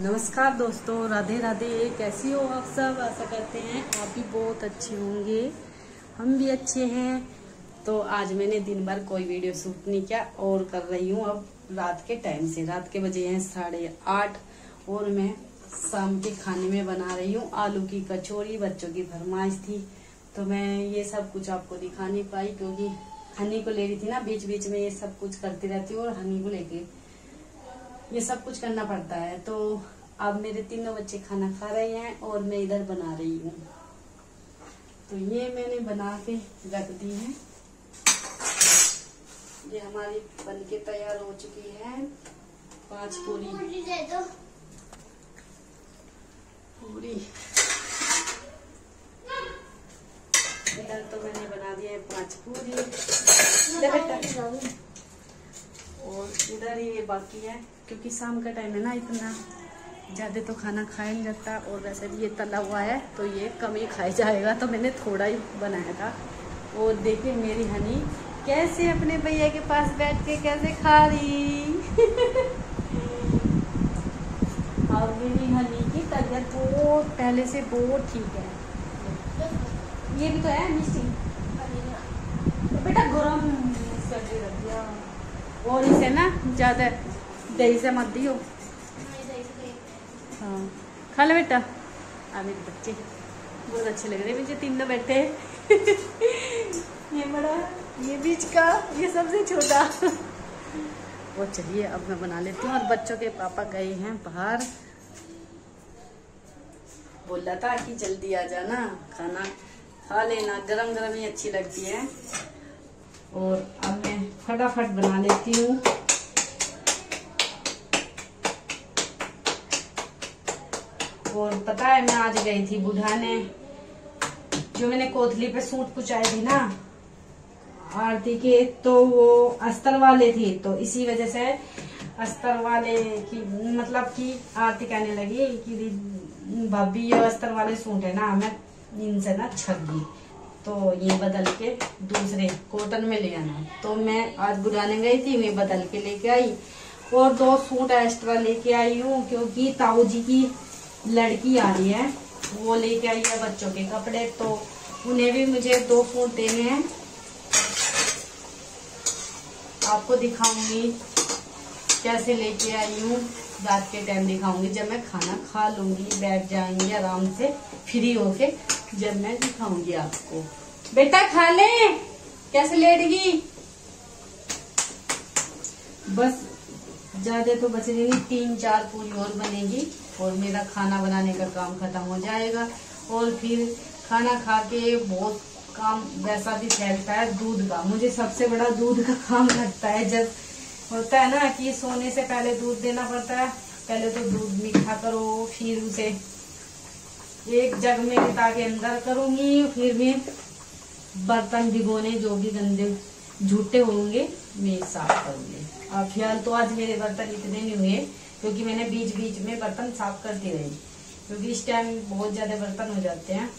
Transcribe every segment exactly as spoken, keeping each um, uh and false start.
नमस्कार दोस्तों, राधे राधे। कैसी हो आप सब? आशा करते हैं आप भी बहुत अच्छे होंगे, हम भी अच्छे हैं। तो आज मैंने दिन भर कोई वीडियो शूट नहीं किया और कर रही हूँ अब रात के टाइम से। रात के बजे हैं साढ़े आठ और मैं शाम के खाने में बना रही हूँ आलू की कचौरी। बच्चों की फरमाइश थी तो मैं ये सब कुछ आपको दिखा नहीं पाई क्योंकि हनी को ले रही थी ना, बीच बीच में ये सब कुछ करती रहती हूँ और हनी को लेके ये सब कुछ करना पड़ता है। तो अब मेरे तीनों बच्चे खाना खा रहे हैं और मैं इधर बना रही हूँ। तो ये मैंने बना के रख दी है। ये हमारी बनके तैयार हो चुकी है पांच पूरी पूरी। इधर तो मैंने बना दिया है पांच पूरी और इधर ही ये बाकी है क्योंकि शाम का टाइम है ना, इतना ज्यादा तो खाना खाया नहीं जाता और वैसे भी ये तला हुआ है तो ये कम ही खाया जाएगा, तो मैंने थोड़ा ही बनाया था। और देखिए मेरी हनी कैसे अपने भैया के पास बैठ के कैसे खा रही। और मेरी हनी की तबीयत बहुत पहले से बहुत ठीक है। ये भी तो है मिस्टी तो बेटा गरम कर रख दिया और इसे ना ज्यादा दही से मत दियो। हाँ खा ले बेटा। आ मेरे बच्चे बहुत अच्छे लग रहे हैं मुझे, तीनों बैठे। ये बड़ा, ये बीच का, ये सबसे छोटा। वो चलिए अब मैं बना लेती हूँ। और बच्चों के पापा गए हैं बाहर, बोला था कि जल्दी आ जाना, खाना खा लेना, गरम गरम ही अच्छी लगती है। और अब मैं फटाफट बना लेती हूँ। और पता है मैं आज गई थी बुढ़ाने, जो मैंने कोथली पे सूट पुचाई थी ना आरती के, तो वो अस्तर वाले थी, तो इसी वजह से अस्तर वाले की मतलब कि आरती कहने लगी कि भाभी ये अस्तर वाले सूट है ना, मैं इनसे ना छक गई तो ये बदल के दूसरे कॉटन में ले आना। तो मैं आज बुढ़ाने गई थी, मैं बदल के लेके आई और दो सूट एक्स्ट्रा लेके आई हूँ क्योंकि ताऊ जी की लड़की आ रही है, वो लेके आई है बच्चों के कपड़े, तो उन्हें भी मुझे दो सूट देने हैं। आपको दिखाऊंगी कैसे लेके आई हूँ, रात के टाइम दिखाऊंगी जब मैं खाना खा लूंगी, बैठ जाएंगे आराम से फ्री होके, जब मैं दिखाऊंगी आपको। बेटा खा ले, कैसे लेटगी। बस ज्यादा तो बच रही, तीन चार पूरी और बनेगी और मेरा खाना बनाने का काम खत्म हो जाएगा। और फिर खाना खा के बहुत काम वैसा भी फैलता है दूध का, मुझे सबसे बड़ा दूध का काम लगता है। जब होता है ना कि सोने से पहले दूध देना पड़ता है, पहले तो दूध मीठा करो, फिर उसे एक जग में बिता के अंदर करूंगी, फिर भी बर्तन भिगोने जो भी गंदे झूठे होंगे मैं साफ करूंगी। और फिलहाल तो आज मेरे बर्तन इतने नहीं हुए क्योंकि मैंने बीच बीच में बर्तन साफ करती रही, क्योंकि इस टाइम बहुत ज्यादा बर्तन हो जाते हैं।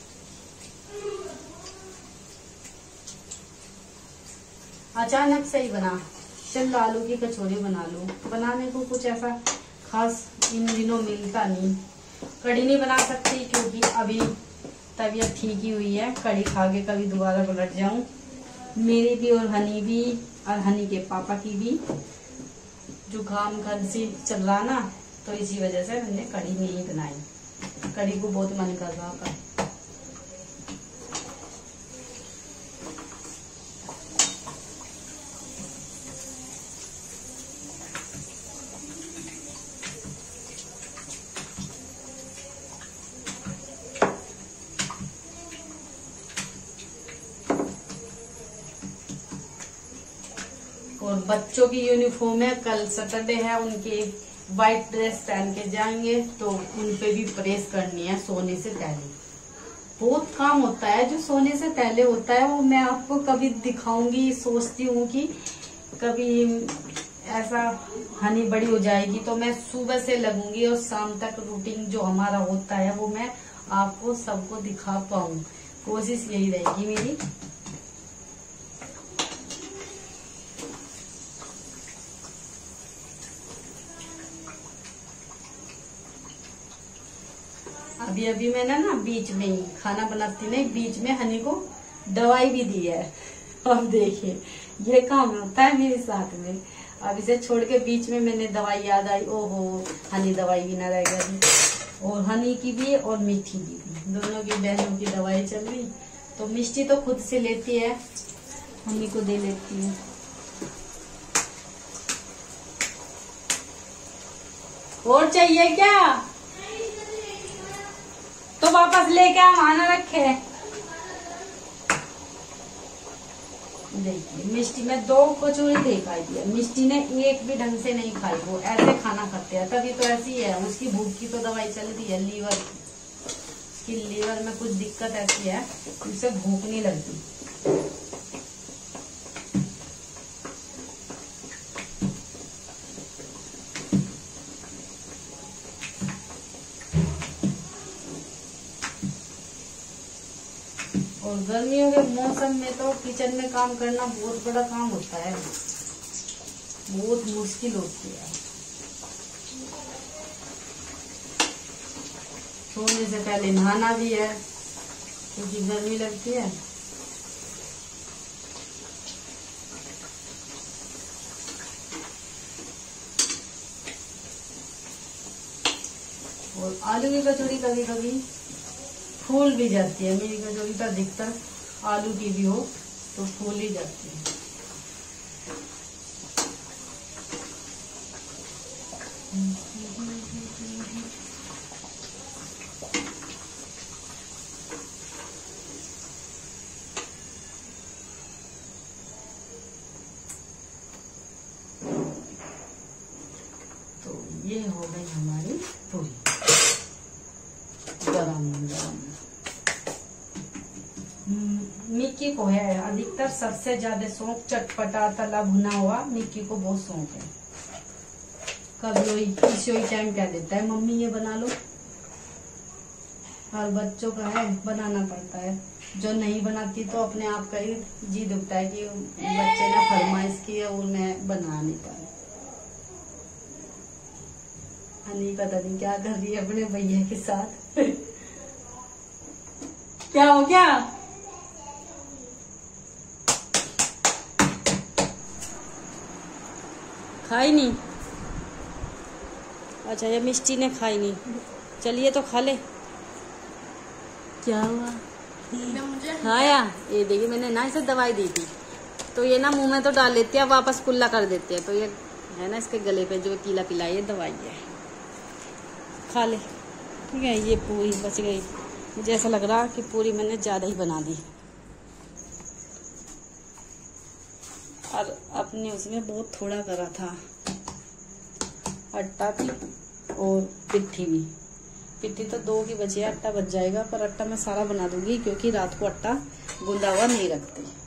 अचानक से ही बना, चल आलू की कचौरी बना लूं। बनाने को कुछ ऐसा खास इन दिनों मिलता नहीं। कढ़ी नहीं बना सकती क्योंकि अभी तबीयत ठीक ही हुई है, कढ़ी खा के कभी दोबारा पलट जाऊं। मेरी भी और हनी भी और हनी के पापा की भी जुकाम खांसी चल रहा ना, तो इसी वजह से मैंने कढ़ी नहीं बनाई। कढ़ी को बहुत मन कर रहा था। और बच्चों की यूनिफॉर्म है, कल सैटरडे है, उनके वाइट ड्रेस पहन के जाएंगे तो उन पे भी प्रेस करनी है सोने से पहले। बहुत काम होता है जो सोने से पहले होता है, वो मैं आपको कभी दिखाऊंगी। सोचती हूँ कि कभी ऐसा हनी बड़ी हो जाएगी तो मैं सुबह से लगूंगी और शाम तक रूटीन जो हमारा होता है वो मैं आपको सबको दिखा पाऊँ, कोशिश यही रहेगी मेरी। अभी अभी मैंने ना बीच में ही खाना बनाती नहीं, बीच में हनी को दवाई भी दी है। अब देखिए ये काम होता है मेरे साथ में। अब इसे छोड़ के बीच में मैंने दवाई याद आई, ओहो हनी दवाई भी ना रह गई। और हनी की भी और मीठी की भी, दोनों की बहनों की दवाई चल रही। तो मिष्टी तो खुद से लेती है, हनी को दे लेती है। और चाहिए क्या? तो वापस लेके हम आना रखे। देखिए मिष्टी में दो कचौरी दे खाई दिया, मिष्टी ने एक भी ढंग से नहीं खाई। वो ऐसे खाना खाते हैं तभी तो ऐसी है। उसकी भूख की तो दवाई चल रही है, लीवर की, लीवर में कुछ दिक्कत ऐसी है, उसे भूख नहीं लगती। और गर्मियों के मौसम में तो किचन में काम करना बहुत बड़ा काम होता है, बहुत मुश्किल होती है। सोने से पहले नहाना भी है क्योंकि गर्मी लगती है। और आलू की कचौड़ी कभी कभी फूल भी जाती है। मेरी कचौड़ी तो अधिकतर आलू की भी हो तो फूल ही जाती है। तो ये हो गई हमारी पूरी गरम गरम। मिक्की को है अधिकतर सबसे ज्यादा शौक चटपटा तला भुना हुआ, मिक्की को बहुत शौक है। कभी किसी टाइम क्या देता है, मम्मी ये बना लो। और बच्चों का है बनाना पड़ता है, जो नहीं बनाती तो अपने आप का ही जी दुखता है कि बच्चे ने फरमाइश की है और मैं बना नहीं पाई। हनी पता नहीं क्या कर रही है अपने भैया के साथ। क्या हो गया? खाई नहीं? अच्छा ये मिष्टी ने खाई नहीं, चलिए तो खा ले। क्या हुआ? खाया? ये देखिए मैंने ना इसे दवाई दी थी तो ये ना मुंह में तो डाल लेती है, वापस कुल्ला कर देते हैं। तो ये है ना इसके गले पे जो पीला पीला ये दवाई है, खा ले। ठीक है ये पूरी बच गई। मुझे ऐसा लग रहा कि पूरी मैंने ज्यादा ही बना दी और अपने उसमें बहुत थोड़ा करा था। आटा भी और पिट्ठी भी, पिट्ठी तो दो की बची है, आटा बच जाएगा। पर आटा मैं सारा बना दूंगी क्योंकि रात को आटा गूंदा हुआ नहीं रखती।